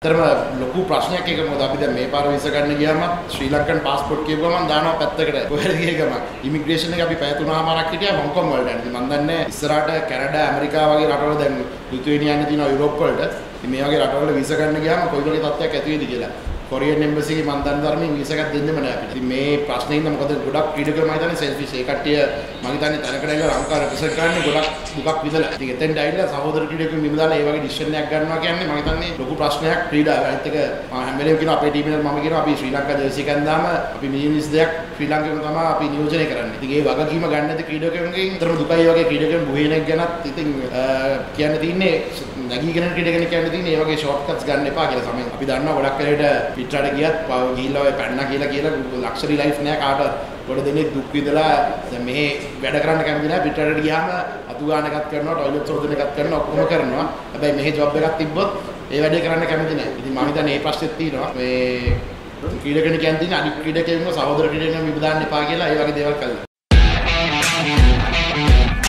තරම ලොකු ප්‍රශ්නයක් එක මොකද අපි දැන් මේ පාර වීසා ගන්න ගියාම ශ්‍රී ලංකන් පාස්පෝර්ට් කියපුවම මම දානවා පැත්තකට. කොහෙද ගිය ගම ඉමිග්‍රේෂන් එක අපි පැය 3මාරක් හිටියා හොංකොං වලට. ඉතින් මම දන්නේ ඉස්සරහට කැනඩා ඇමරිකා වගේ රටවල දැන් ලිතුවේනියා යන්න තියෙනවා යුරෝප් වලට. ඉතින් මේ වගේ රටවල වීසා ගන්න ගියාම කොයි වගේ තත්ත්වයක් ඇති වෙයිද කියලා. කොරියන් එම්බසි එකේ මම දන්න ධර්මයෙන් වීසා එකක් දෙන්නෙම නෑ අපිට. ඉතින් මේ ප්‍රශ්නේ ඉන්න මොකද ගොඩක් ක්‍රීඩකයෝ මම හිතන්නේ සෙල්ෆිෂ් ඒ කට්ටිය මම හිතන්නේ තැනකට ඇවිල්ලා ලංකාව රෙප්‍රසන්ට් කරන්නේ ගොඩක් දුකක් විඳලා. ඉතින් එතෙන්ට ඇවිල්ලා සහෝදර ක්‍රීඩකයෝ මිල දාලා ඒ වගේ ඩිසිෂන් එකක් ගන්නවා කියන්නේ මම හිතන්නේ ලොකු ප්‍රශ්නයක් ක්‍රීඩාව. ඒත් එක මම හැම වෙලේම කියනවා අපේ ටීම් එකට මම කියනවා අපි ශ්‍රී ලංකා ජර්සි එකක් දාම අපි මිනිස් දෙයක් ශ්‍රී ලංකාවෙන් තමයි අපි නියෝජනය කරන්නේ. ඉතින් ඒ වගකීම ගන්න නැති ක්‍රීඩකයන්ගෙන් තරම දුකයි වගේ ක්‍රීඩකයන් බුහේනෙක් ගැනත් ඉතින් කියන්න තියෙන්නේ නැගීගෙන ක්‍රීඩකයන් කියන්න තියෙන්නේ ඒ වගේ ෂෝට් කට්ස් ගන්න එපා කියලා තමයි. අපි දන්නවා ගොඩක් වෙලේට පිටරට ගියත් ගිහිල්ලා ඔය පැන්නා කියලා ලක්ෂරි ලයිෆ් නෑ කාටවත්. ගොඩ දෙනෙක් දුක් විඳලා දැන් මෙහෙ වැඩ කරන්න කැමති නෑ පිටරට ගියාම අතු ගන්න එකක් කරනවා ටොයිලට් සෝදන එකක් කරනවා ඔක්කොම කරනවා. හැබැයි මෙහෙ ජොබ් එකක් තිබ්බොත් ඒ වැඩේ කරන්න කැමති නෑ. ඉතින් මම හිතන්නේ මේ ප්‍රශ්නෙත් තියෙනවා. මේ ක්‍රීඩකයන් කියන්නේ අනිත් ක්‍රීඩකයන්ව සහෝදර ක්‍රීඩකයන්ව විබදාන්න එපා කියලා ඒ වගේ දේවල් කළා.